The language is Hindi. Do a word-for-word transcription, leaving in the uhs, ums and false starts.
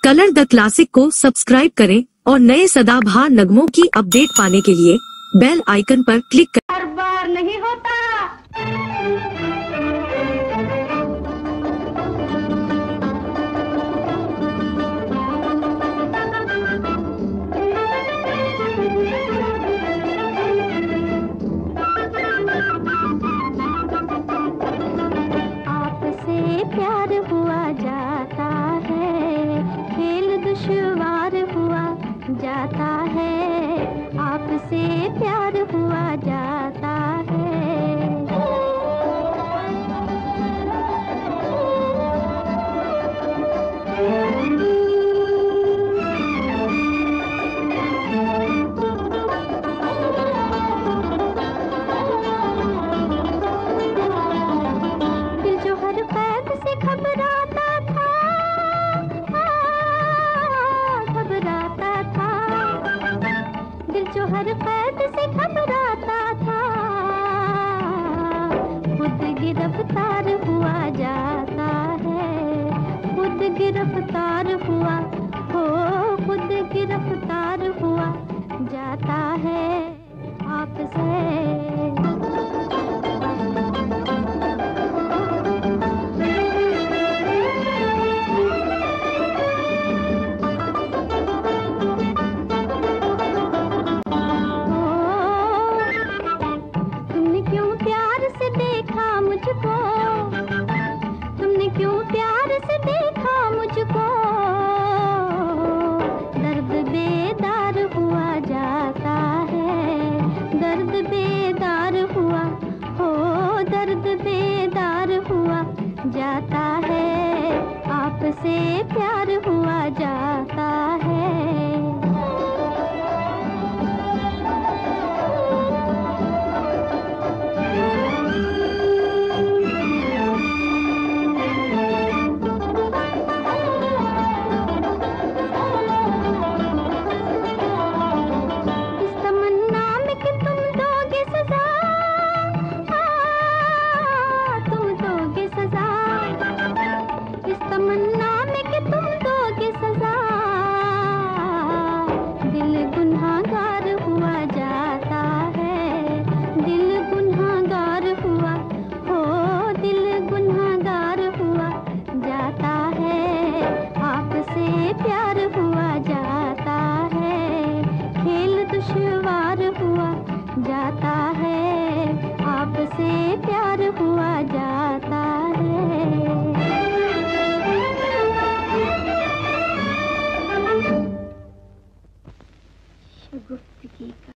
कलर द क्लासिक को सब्सक्राइब करें और नए सदाबहार नगमों की अपडेट पाने के लिए बेल आइकन पर क्लिक करें। हर बार नहीं होता। आपसे प्यार हुआ जाता है, खेल दुश्वार हुआ जाता है। आपसे प्यार हुआ जाता है। दिल जो हर कैद से घबराता था, घबराता था। दिल जो हर कैद से घबराता था, खुद गिरफ्तार हुआ जाता है। खुद गिरफ्तार हुआ हो, खुद गिरफ्तार हुआ जाता है आपसे। तुमने क्यों प्यार से देखा मुझको, तुमने क्यों प्यार से देखा मुझको। दर्द बेदार हुआ जाता है, दर्द बेदार हुआ हो, दर्द बेदार हुआ जाता है। आपसे प्यार हुआ जाता है। तमन्ना में कि तुम दोगे सजा, दिल गुनहगार हुआ जाता है। दिल गुनहगार हुआ हो, दिल गुनहगार हुआ जाता है। आपसे प्यार हुआ जाता है, खेल दुश्वार हुआ जाता है। आपसे प्यार हुआ जाता है। गुफ्तगी का